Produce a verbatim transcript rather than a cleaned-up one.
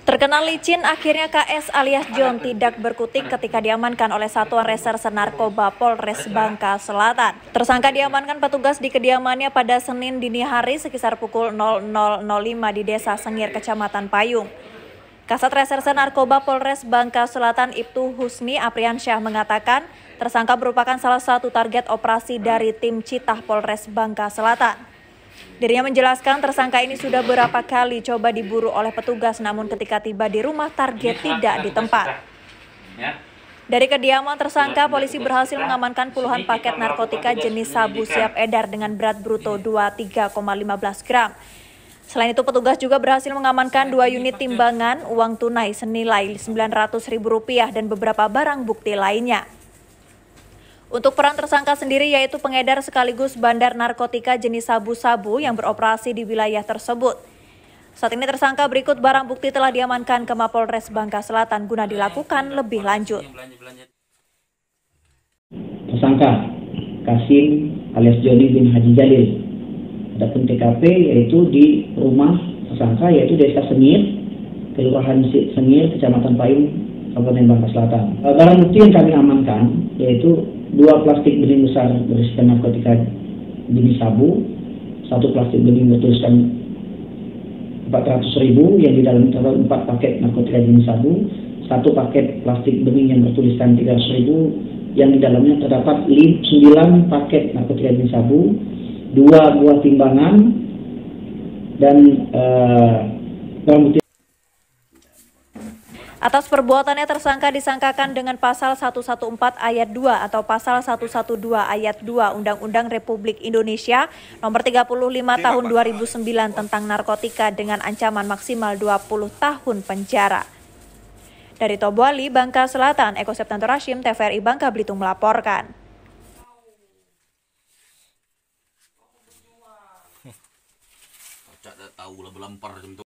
Terkenal licin, akhirnya K S alias John tidak berkutik ketika diamankan oleh Satuan Reserse Narkoba Polres Bangka Selatan. Tersangka diamankan petugas di kediamannya pada Senin dini hari sekitar pukul nol nol nol lima di Desa Sengir, Kecamatan Payung. Kasat Reserse Narkoba Polres Bangka Selatan Ibtu Husni Apriansyah mengatakan tersangka merupakan salah satu target operasi dari tim Citah Polres Bangka Selatan. Dirinya menjelaskan tersangka ini sudah beberapa kali coba diburu oleh petugas, namun ketika tiba di rumah target tidak ditempat. Dari kediaman tersangka, polisi berhasil mengamankan puluhan paket narkotika jenis sabu siap edar dengan berat bruto dua puluh tiga koma lima belas gram. Selain itu, petugas juga berhasil mengamankan dua unit timbangan, uang tunai senilai sembilan ratus ribu rupiah dan beberapa barang bukti lainnya. Untuk peran tersangka sendiri yaitu pengedar sekaligus bandar narkotika jenis sabu-sabu yang beroperasi di wilayah tersebut. Saat ini tersangka berikut barang bukti telah diamankan ke Mapolres Bangka Selatan guna dilakukan lebih lanjut. Tersangka Kasim alias Joni bin Haji Jalil. Adapun T K P yaitu di rumah tersangka yaitu Desa Sengir, Kelurahan Sengir, Kecamatan Payung, Kabupaten Bangka Selatan. Barang bukti yang kami amankan yaitu dua plastik bening besar berisikan narkotika jenis sabu, satu plastik bening bertuliskan empat ratus ribu yang di dalam terdapat empat paket narkotika jenis sabu, satu paket plastik bening yang bertuliskan tiga ratus ribu yang di dalamnya terdapat sembilan paket narkotika jenis sabu, dua buah timbangan dan uh, barang bukti. Atas perbuatannya tersangka disangkakan dengan pasal seratus empat belas ayat dua atau pasal seratus dua belas ayat dua Undang-Undang Republik Indonesia nomor tiga puluh lima tahun dua ribu sembilan tentang narkotika dengan ancaman maksimal dua puluh tahun penjara. Dari Tobuali, Bangka Selatan, Eko Septanto Rashim, T V R I Bangka Belitung melaporkan. Tahu lah belum